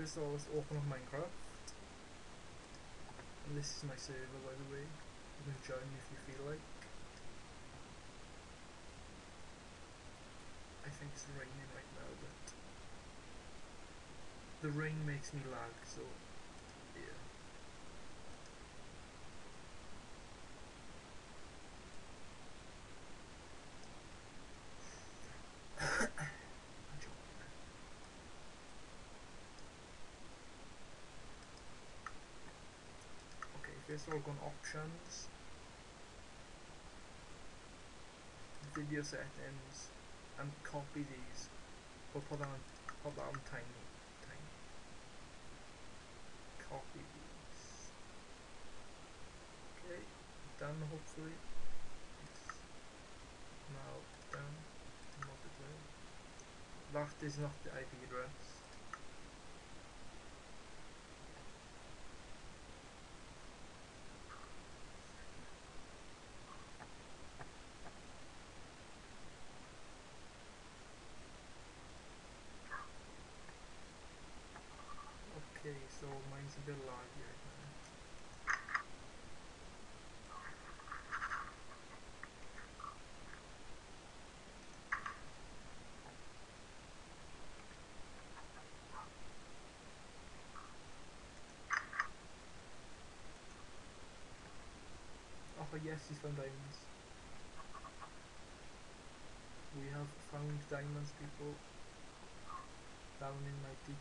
first of all, let's open up Minecraft. And this is my server, by the way. You can join me if you feel like. I think it's raining right now, but the rain makes me lag, so yeah. Okay, first of all, go on options, video settings, and copy these. We'll put that on tiny. Copy these. Okay, done hopefully. Yes. Now done. Multiply. That is not the IP address. Okay, so mine's a bit laggy right now. Oh yes, he's found diamonds. We have found diamonds, people. Down in my deep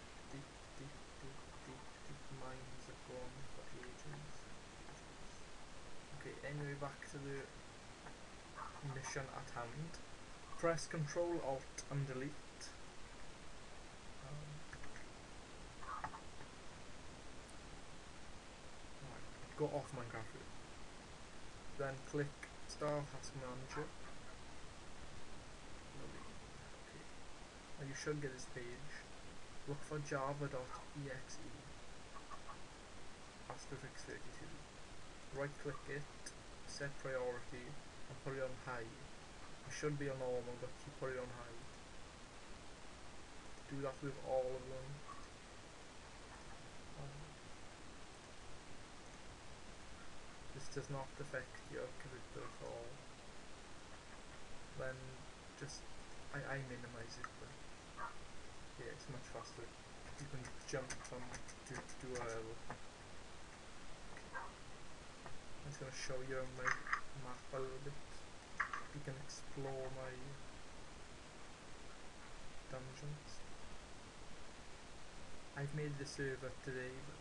mines are gone for ages. Okay, anyway, back to the mission at hand. Press Ctrl Alt and Delete. Right, go off Minecraft. Then click Start Task Manager. Okay. Now you should get this page. Look for java.exe asterisk 32. Right click it, set priority, and put it on high. It should be on normal, but you put it on high. Do that with all of them. This does not affect your character at all. Then just I minimize it, but yeah, it's much faster. You can jump from to a level. I'm just gonna show you my map a little bit. You can explore my dungeons. I've made the server today, but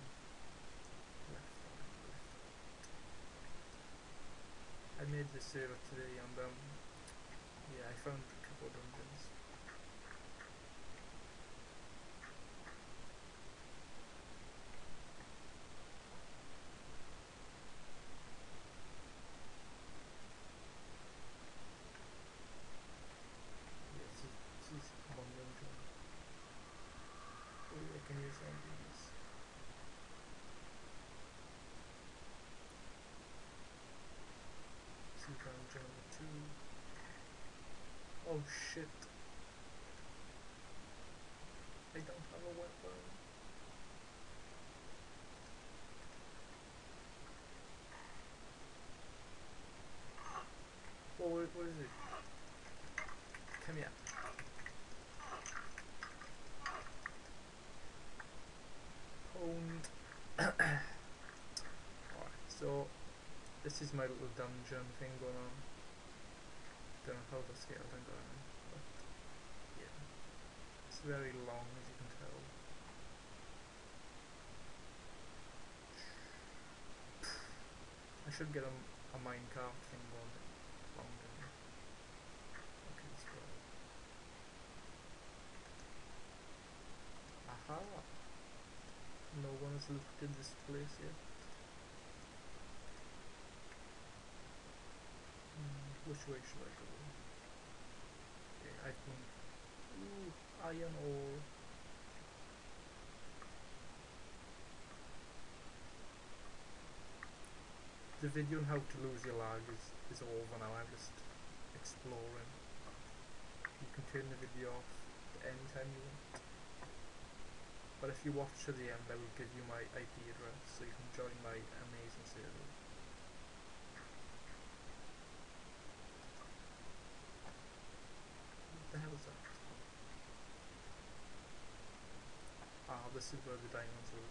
I made the server today, and yeah, I found a couple of dungeons. Yeah, this is one dungeon. Oh, I can use some of these. See dungeon number 2. Oh shit! I don't have a weapon. Oh, what is it? Come here. Owned. Alright, so this is my little dungeon thing going on. Don't know how the scale thing going on, but yeah. It's very long, as you can tell. I should get a minecart thing going longer. Okay, let's go. Aha! No one has looted this place yet. Which way should I go? Okay, I think... Ooh, iron ore. The video on how to lose your lag is over now. I'm just exploring. You can turn the video off at any time you want. But if you watch to the end, I will give you my IP address so you can join my amazing server. What the hell is that? Ah, this is where the diamonds are.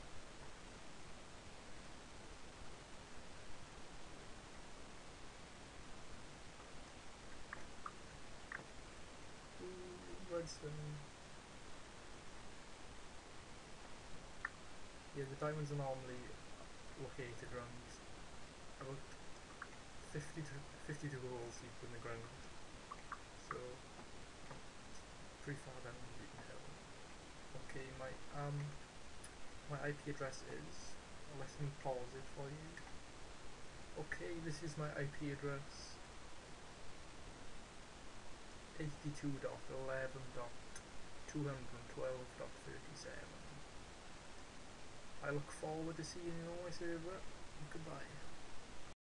Ooh, redstone. Yeah, the diamonds are normally located around about 52 holes deep in the ground. So, pretty far down the beaten hill. Okay, my IP address is. Let me pause it for you. Okay, this is my IP address. 82.11.212.37. I look forward to seeing you on my server. Goodbye.